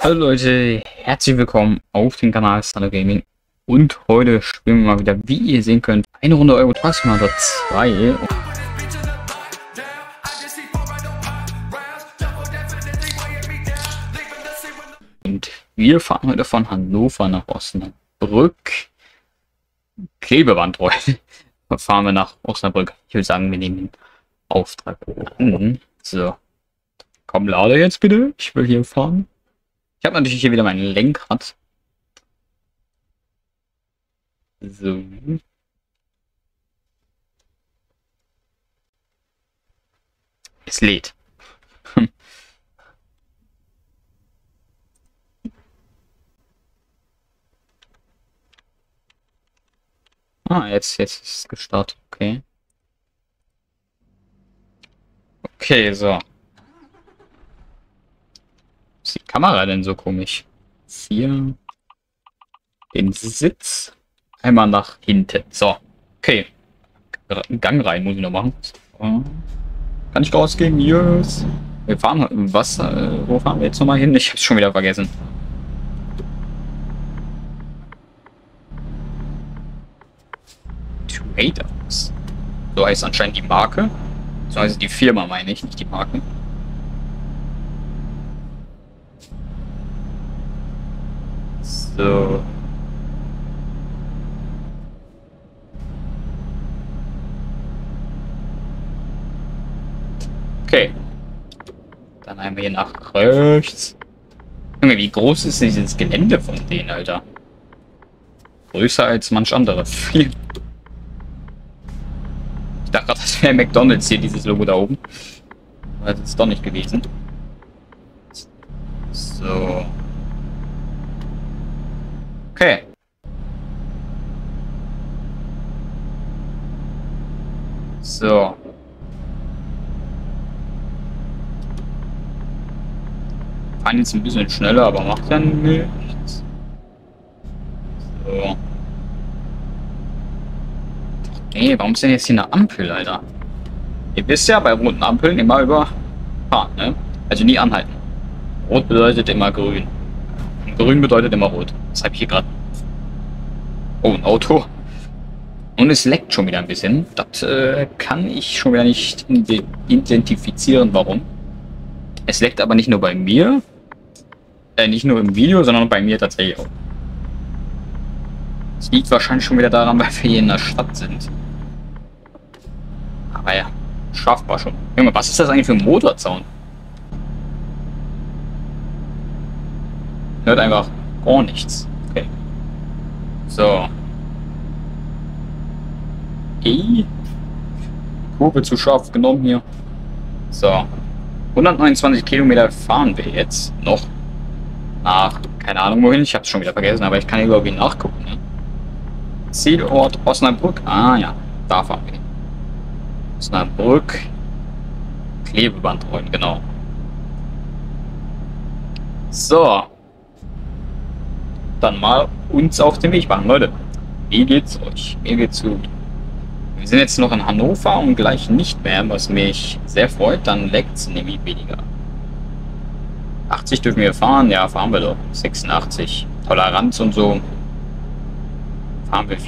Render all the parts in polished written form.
Hallo Leute, herzlich willkommen auf dem Kanal Stunner Gaming und heute spielen wir mal wieder, wie ihr sehen könnt, eine Runde Euro Truck Simulator 2. Und wir fahren heute von Hannover nach Osnabrück. Klebebandroll. Fahren wir nach Osnabrück. Ich würde sagen, wir nehmen den Auftrag an. So. Komm, lade jetzt bitte. Ich will hier fahren. Ich habe natürlich hier wieder mein Lenkrad. So. Es lädt. Jetzt ist es gestartet. Okay. Okay, so. Ist die Kamera denn so komisch? Hier. Den Sitz. Einmal nach hinten. So. Okay. Gang rein muss ich noch machen. So. Kann ich rausgehen? Yes. Wir fahren was? Wo fahren wir jetzt nochmal hin? Ich hab's schon wieder vergessen. Tomatoes. So heißt anscheinend die Marke. So heißt die Firma, meine ich, nicht die Marke. So. Okay. Dann einmal hier nach rechts. Junge, wie groß ist dieses Gelände von denen, Alter? Größer als manch andere. Viel. Ich dachte gerade, das wäre McDonald's hier, dieses Logo da oben. Aber das ist doch nicht gewesen. So. Okay. So. Fahren jetzt ein bisschen schneller, aber macht ja nichts. So. Nee, warum ist denn jetzt hier eine Ampel, Alter? Ihr wisst ja, bei roten Ampeln immer überfahren, ne? Also nie anhalten. Rot bedeutet immer grün. Und grün bedeutet immer rot. Das habe ich hier gerade. Oh, ein Auto. Und es leckt schon wieder ein bisschen. Das kann ich schon wieder nicht identifizieren, warum. Es leckt aber nicht nur bei mir. Nicht nur im Video, sondern bei mir tatsächlich auch. Es liegt wahrscheinlich schon wieder daran, weil wir hier in der Stadt sind. Aber ja, schaffbar schon. Junge, was ist das eigentlich für ein Motorzaun? Hört einfach gar nichts. Okay. So. Kurve zu scharf genommen hier. So. 129 Kilometer fahren wir jetzt noch. Nach, keine Ahnung wohin, ich habe es schon wieder vergessen, aber ich kann hier glaube ich nachgucken. Ne? Zielort Osnabrück, ah ja, da fahren wir. Osnabrück, Klebebandrollen, genau. So. Dann mal uns auf den Weg machen, Leute. Wie geht's euch? Mir geht's gut. Wir sind jetzt noch in Hannover und gleich nicht mehr, was mich sehr freut, dann leckt es nämlich weniger. 80 dürfen wir fahren, ja, fahren wir doch. 86. Toleranz und so. Fahren wir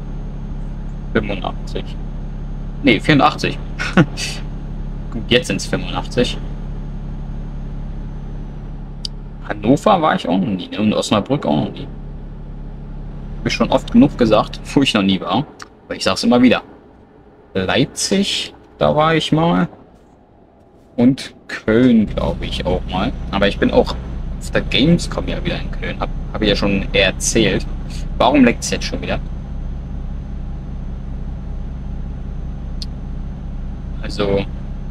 85. Ne, 84. Gut, jetzt sind es 85. Hannover war ich auch noch nie, und Osnabrück auch noch nie. Habe ich schon oft genug gesagt, wo ich noch nie war. Aber ich sag's immer wieder. Leipzig, da war ich mal. Und Köln, glaube ich, auch mal. Aber ich bin auch auf der Gamescom ja wieder in Köln. Hab ich ja schon erzählt. Warum leckt es jetzt schon wieder? Also,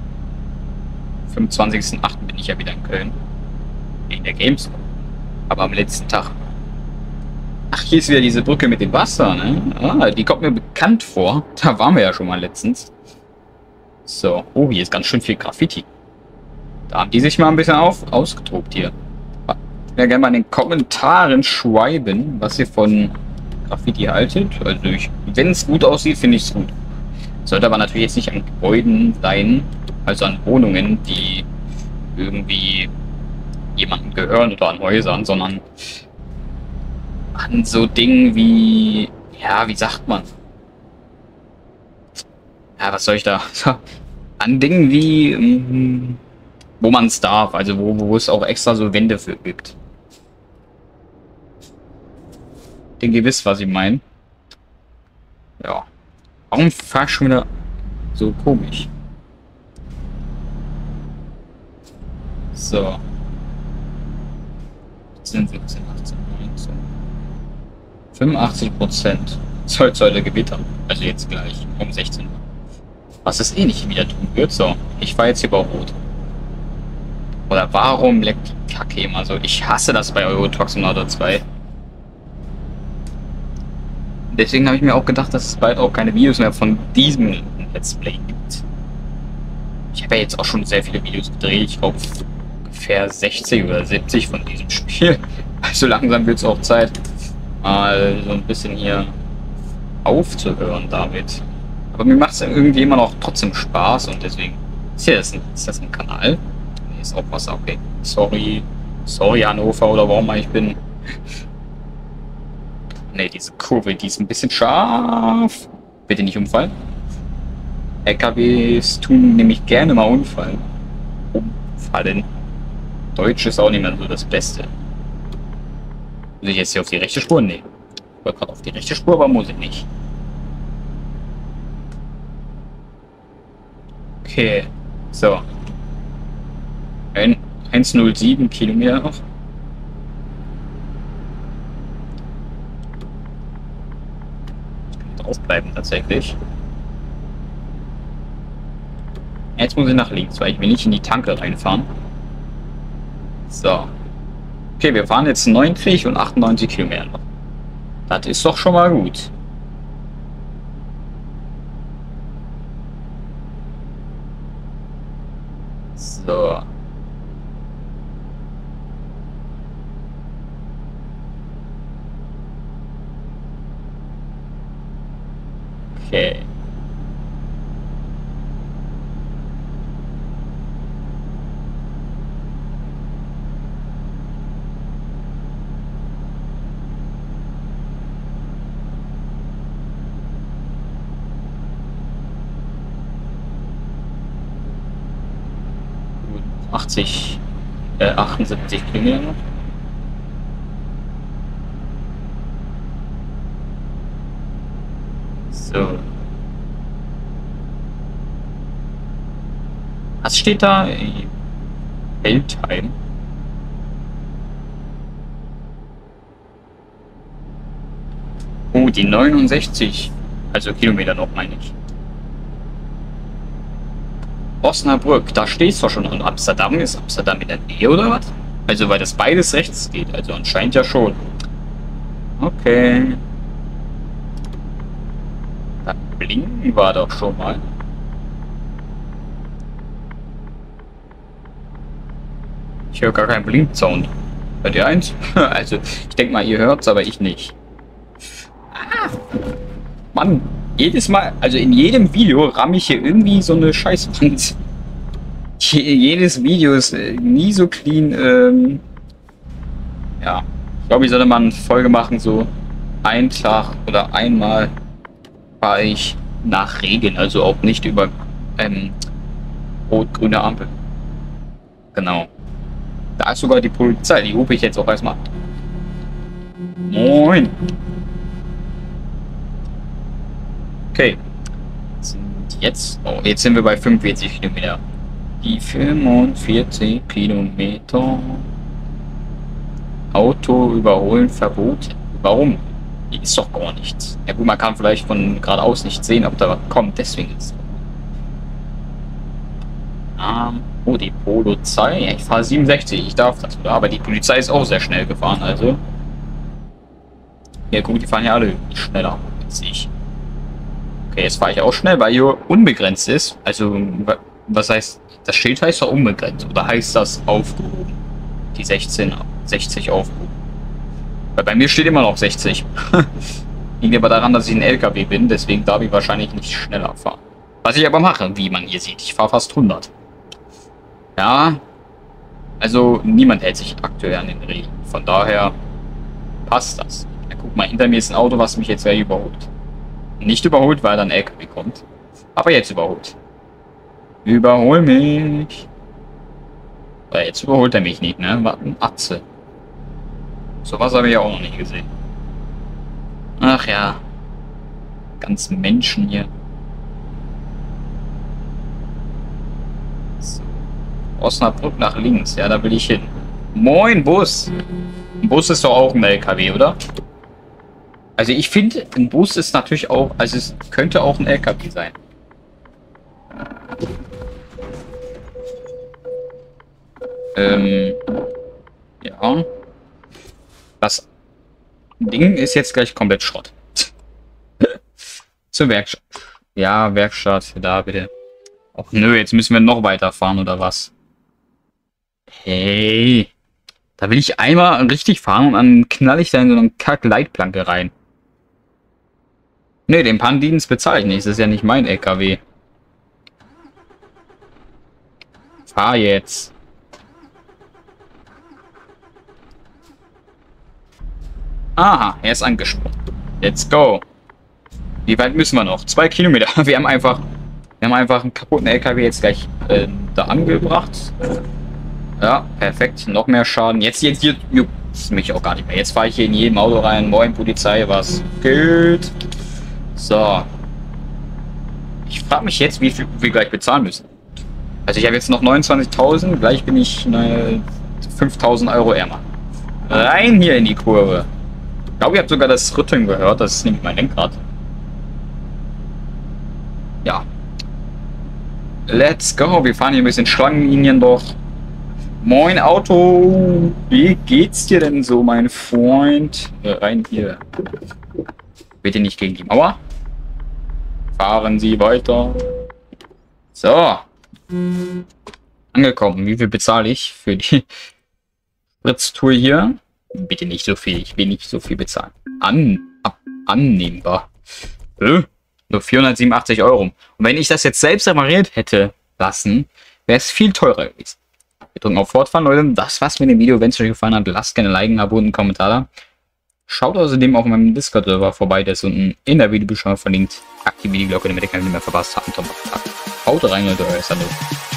25.08. bin ich ja wieder in Köln. In der Gamescom. Aber am letzten Tag. Ach, hier ist wieder diese Brücke mit dem Wasser, ne? Ah, die kommt mir bekannt vor. Da waren wir ja schon mal letztens. So. Oh, hier ist ganz schön viel Graffiti. Da haben die sich mal ein bisschen ausgetobt hier. Ich würde gerne mal in den Kommentaren schreiben, was ihr von Graffiti haltet. Also wenn es gut aussieht, finde ich es gut. Sollte aber natürlich jetzt nicht an Gebäuden sein, also an Wohnungen, die irgendwie jemandem gehören oder an Häusern, sondern an so Dingen wie, ja, wie sagt man? Ja, was soll ich da? An Dingen wie, wo man es darf, also wo es auch extra so Wände für gibt. Ich denke, ihr wisst, was ich meine. Ja. Warum fahr ich schon wieder so komisch? So. 17, 17, 18, 19. 85% soll heute gewittern. Also jetzt gleich um 16 Uhr. Was es eh nicht wieder tun wird. So, ich fahre jetzt hier über Rot. Oder warum leckt die Kacke immer so? Ich hasse das bei Euro Truck Simulator 2. Deswegen habe ich mir auch gedacht, dass es bald auch keine Videos mehr von diesem Let's Play gibt. Ich habe ja jetzt auch schon sehr viele Videos gedreht. Ich glaube ungefähr 60 oder 70 von diesem Spiel. Also langsam wird es auch Zeit, mal so ein bisschen hier aufzuhören damit. Aber mir macht es irgendwie immer noch trotzdem Spaß und deswegen ist das ein Kanal? Nee, ist auch was, okay. Sorry Hannover oder warum ich bin. Ne, diese Kurve, die ist ein bisschen scharf. Bitte nicht umfallen. LKWs tun nämlich gerne mal umfallen. Deutsch ist auch nicht mehr so das Beste. Muss ich jetzt hier auf die rechte Spur? Nee. Ich wollte gerade auf die rechte Spur, aber muss ich nicht. Okay. So. 107 Kilometer noch. Draufbleiben tatsächlich. Jetzt muss ich nach links, weil ich will nicht in die Tanke reinfahren. So. Okay, wir fahren jetzt 90 und 98 Kilometer noch. Das ist doch schon mal gut. So. Okay. Gut, 78 Kilometer noch. So. Was steht da? Weltheim. Oh, die 69. Also Kilometer noch, meine ich. Osnabrück, da steht es doch schon. Und Amsterdam, ist Amsterdam in der Nähe oder was? Also, weil das beides rechts geht. Also anscheinend ja schon. Okay. Da blinken wir doch schon mal. Ich höre gar keinen Blinksound. Hört ihr eins? Also, ich denke mal, ihr hört es, aber ich nicht. Ah, Mann, jedes Mal, also in jedem Video ramme ich hier irgendwie so eine Scheißwand. Jedes Video ist nie so clean. Ja, ich glaube, ich sollte mal eine Folge machen, so einen Tag oder einmal fahre ich nach Regen, also auch nicht über rot-grüne Ampel. Genau. Da ist sogar die Polizei, die rufe ich jetzt auch erstmal. Moin. Okay. Jetzt sind wir bei 45 Kilometer. Die 45 Kilometer. Auto überholen verboten. Warum? Hier ist doch gar nichts. Ja gut, man kann vielleicht von geradeaus nicht sehen, ob da was kommt, deswegen ist es. Oh, die Polizei. Ich fahre 67, ich darf das, oder? Aber die Polizei ist auch sehr schnell gefahren, also. Ja gut, die fahren ja alle schneller als ich. Okay, jetzt fahre ich auch schnell, weil hier unbegrenzt ist. Also, was heißt, das Schild heißt doch unbegrenzt, oder heißt das aufgehoben? Die 60 aufgehoben. Weil bei mir steht immer noch 60. Liegt aber daran, dass ich ein LKW bin, deswegen darf ich wahrscheinlich nicht schneller fahren. Was ich aber mache, wie man hier sieht, ich fahre fast 100. Ja, Also niemand hält sich aktuell an den Regeln. Von daher passt das. Ja, guck mal, hinter mir ist ein Auto, was mich jetzt gleich überholt. Nicht überholt, weil dann ein LKW kommt. Aber jetzt überholt. Überhol mich. Weil jetzt überholt er mich nicht, ne? Warte, ein Atze. Sowas habe ich ja auch noch nicht gesehen. Ach ja. Ganz Menschen hier. So. Osnabrück nach links. Ja, da will ich hin. Moin, Bus. Ein Bus ist doch auch ein LKW, oder? Also ich finde, ein Bus ist natürlich auch... Also es könnte auch ein LKW sein. Ja. Das Ding ist jetzt gleich komplett Schrott. Zur Werkstatt. Ja, Werkstatt, da bitte. Och nö, jetzt müssen wir noch weiterfahren oder was? Hey. Da will ich einmal richtig fahren und dann knall ich da in so eine Kack-Leitplanke rein. Ne, den Pannendienst bezahle ich nicht. Das ist ja nicht mein LKW. Fahr jetzt. Aha, er ist angesprungen. Let's go. Wie weit müssen wir noch? 2 Kilometer. Wir haben einfach einen kaputten LKW jetzt gleich da angebracht. Ja, perfekt. Noch mehr Schaden. Jetzt juckt es mich auch gar nicht mehr. Jetzt fahre ich hier in jedem Auto rein. Moin Polizei, was geht? So. Ich frage mich jetzt, wie viel wir gleich bezahlen müssen. Also ich habe jetzt noch 29.000. Gleich bin ich 5.000 Euro ärmer. Rein hier in die Kurve. Ich glaube, ihr habt sogar das Rütteln gehört. Das ist nämlich mein Lenkrad. Ja. Let's go. Wir fahren hier ein bisschen Schlangenlinien doch. Moin Auto. Wie geht's dir denn so, mein Freund? Rein hier. Bitte nicht gegen die Mauer. Fahren Sie weiter. So. Angekommen. Wie viel bezahle ich für die Spritztour hier? Bitte nicht so viel. Ich will nicht so viel bezahlen. Annehmbar. Nur 487 Euro. Und wenn ich das jetzt selbst repariert hätte lassen, wäre es viel teurer gewesen. Wir drücken auf Fortfahren, Leute. Das war's mit dem Video. Wenn es euch gefallen hat, lasst gerne ein Like, ein Abo und einen Kommentar da. Schaut außerdem auch in meinem Discord-Server vorbei. Der ist unten in der Videobeschreibung verlinkt. Aktiviert die Glocke, damit ihr keine mehr verpasst habt. Haut rein, Leute. Euer Salo.